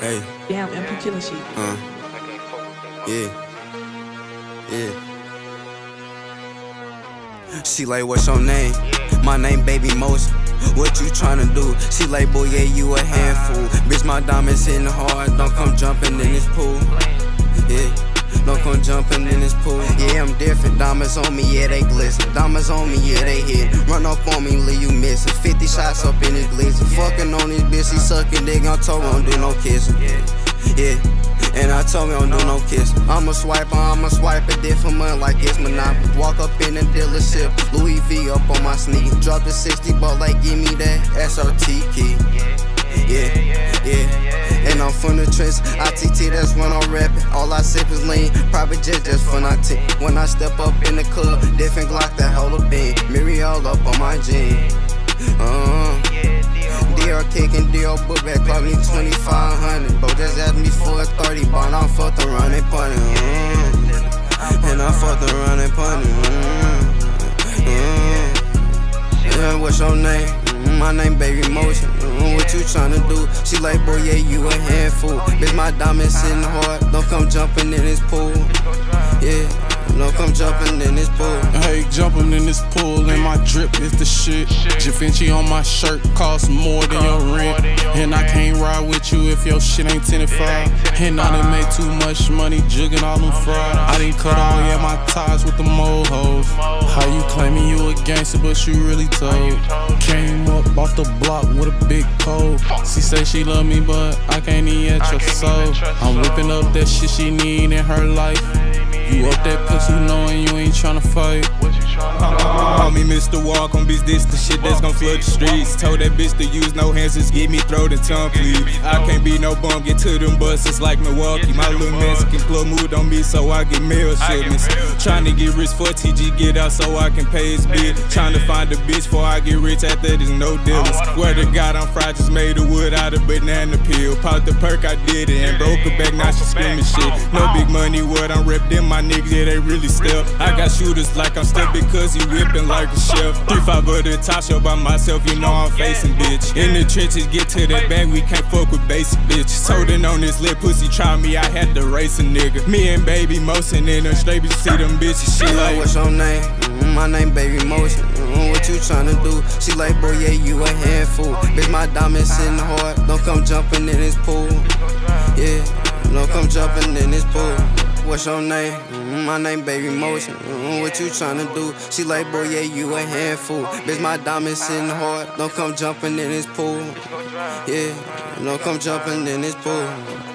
Hey. Damn, MP killing shit. Yeah. She like, what's your name? My name Baby Motion. What you tryna do? She like, boy, yeah, you a handful. Bitch, my diamonds hitting hard. Don't come jumping in this pool. Yeah. Don't come jumping in this pool. Yeah, I'm different. Diamonds on me, yeah, they glisten. Diamonds on me, yeah, they hit. Run up on me, leave you missing. 50 shots up in this glizzy. Fucking on this bitch, she sucking dick. I told her don't do no kissing. Yeah. And I told me don't do no kiss. I'ma swipe a dick for money like it's Monopoly. Walk up in the dealership, Louis V up on my sneaker. Drop the 60 bucks like give me that SRT key. Yeah. And I'm from the trench, ITT, that's when I'm rapping. All I sip is lean, probably just for my team. When I step up in the club, different Glock that hold a beam. Mirror all up on my jeans. DR kicking, DR book back, clock me 2,500. Bro, just ask me for a 30 bond, I'm fucked around and punting. And I'm fucked around and punting. Yeah, what's your name? My name Baby Motion. What you tryna do? She like, boy, yeah, you a handful. Bitch, my diamonds sitting hard. Don't come jumping in this pool. Yeah. No, come jumping in this pool. Hey, jumping in this pool, and my drip is the shit. Givenchy on my shirt costs more than your rent. And I can't ride with you if your shit ain't 10-5. And I done made too much money jugging all them fries. I done cut all my ties with the mole hoes. How you claiming you a gangster, but you really told? Came up off the block with a big pole. She say she love me, but I can't eat at your soul. I'm whipping up that shit she need in her life. You up that pussy knowing you ain't tryna fight. Call me Mr. Walk on bitch, this the shit that's gon' flood the streets. Told that bitch to use no hands, just give me throat and tongue, please. I can't be no bum, get to them buses like Milwaukee. My little Mexican plug moved on me, so I get mail shipments. Tryna get rich for TG, get out so I can pay his bill. Tryna find a bitch before I get rich, after there's no dealers. Swear to God, I'm fried, just made the wood out of banana peel. Popped the perk, I did it, and broke her back, now she screaming shit. No big money, what I'm rep, them my niggas, yeah, they really step. I got shooters like I'm still because he whipping like a chef. 3-5 of the top show by myself, you know I'm facing, bitch. In the trenches, get to that bag, we can't fuck with basic bitches. Holding on this lit pussy, try me, I had to race a nigga. Me and Baby Motion in them straight, bitch, see them bitches, shit like. What's your name? My name Baby Motion. What you tryna do? She like, boy, yeah, you a handful. Bitch, my diamonds sitting hard. Don't come jumping in this pool. Yeah, don't come jumping in this pool. What's your name? My name Baby Motion. What you tryna do? She like, boy, yeah, you a handful. Bitch, my diamonds sitting hard. Don't come jumping in this pool. Yeah, don't come jumping in this pool.